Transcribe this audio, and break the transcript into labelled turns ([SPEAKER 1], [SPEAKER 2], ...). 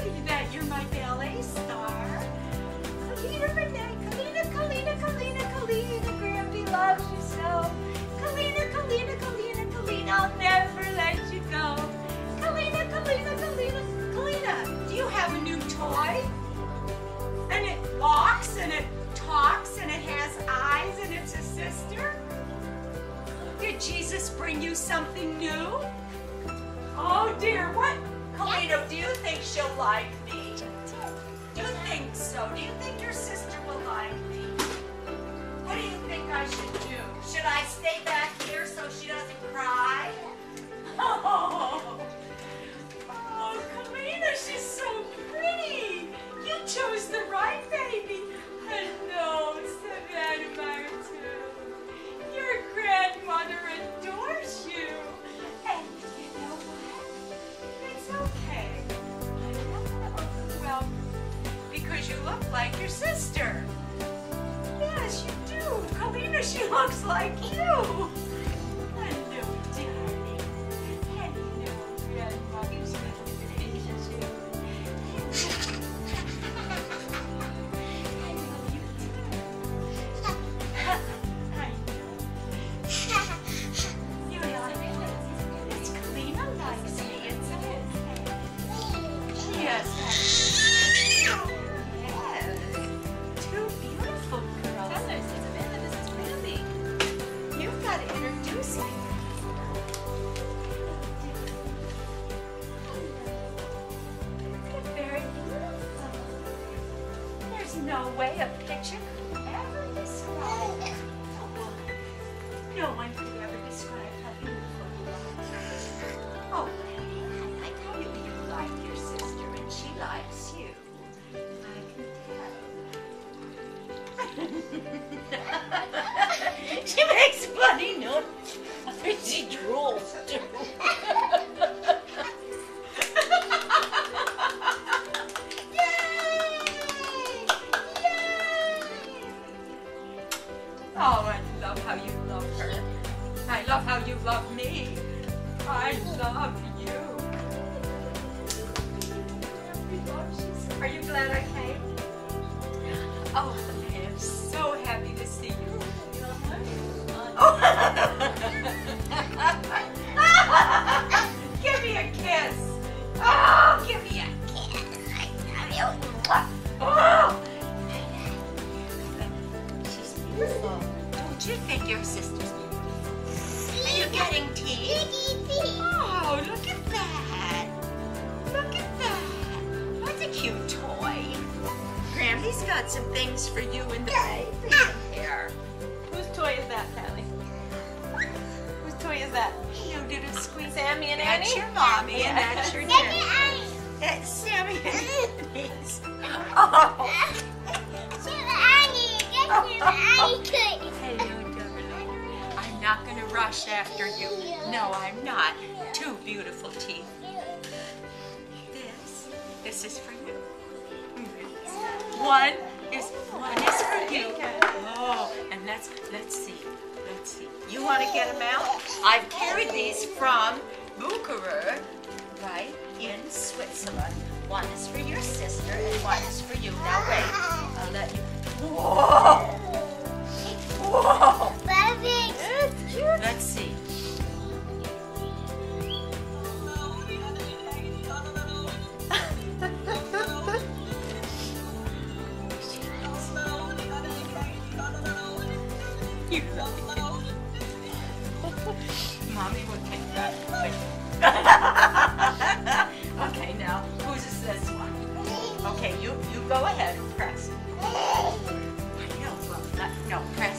[SPEAKER 1] that you're my ballet star. Kalina Renee, Kalina, Kalina, Kalina, Kalina, Grambi loves you so. Kalina, Kalina, Kalina, Kalina, I'll never let you go. Kalina, Kalina, Kalina, Kalina, do you have a new toy? And it walks and it talks and it has eyes and it's a sister? Did Jesus bring you something new? Oh dear, what? Kalina, do you think she'll like me? Do you think so? Do you think your sister will like me? What do you think I should do? Should I stay back here so she doesn't cry? Oh, Kalina, she's so pretty. You chose the right baby. Hello, Savanna Maritu. Your grandmother adores you. And you know what? It's okay. I'm not going to overwhelm you because you look like your sister. Yes, you do. Kalina, she looks like you. Hello, darling. Hello, grandmother's little baby. I love you too. I know. You like it? It's Kalina likes me. It's okay. Yes. Yes. Two beautiful girls.
[SPEAKER 2] Hello, Savanna. This is Grambi.
[SPEAKER 1] You've got to introduce me. You're very beautiful. There's no way a picture could ever describe. No one could ever describe how beautiful you are. Oh, I like how you like your sister and she likes you. I can tell. She makes funny notes. She drools too. Oh, I love how you love her. I love how you love me. I love you. Are you glad I came? Oh, I am so happy to see you. Oh. Give me a kiss. Oh, give me a kiss. I love you. Oh. She's beautiful. Don't you think your sister's beautiful? Are you getting tea? Oh, look at that. Look at that. That's a cute toy. Grambi's got some things for you in the baby here.
[SPEAKER 2] Whose toy is that, Callie? Whose toy is that?
[SPEAKER 1] You did a squeeze.
[SPEAKER 2] Sammy and
[SPEAKER 1] That's
[SPEAKER 2] Annie?
[SPEAKER 1] your mommy and that's your daddy. That's Sammy and Annie's. Oh. Hello, darling. I'm not going to rush after you. No, I'm not. Two beautiful teeth. This is for you. One is for you. Oh, and let's see. You want to get them out? I've carried these from Bucharest, right in Switzerland. One is for your sister and one is for you. Now wait, I'll let you. Whoa! Whoa! That's cute. Let's see. Mommy will take that. Okay, now whose is this one? Okay, you go ahead and press. No, press.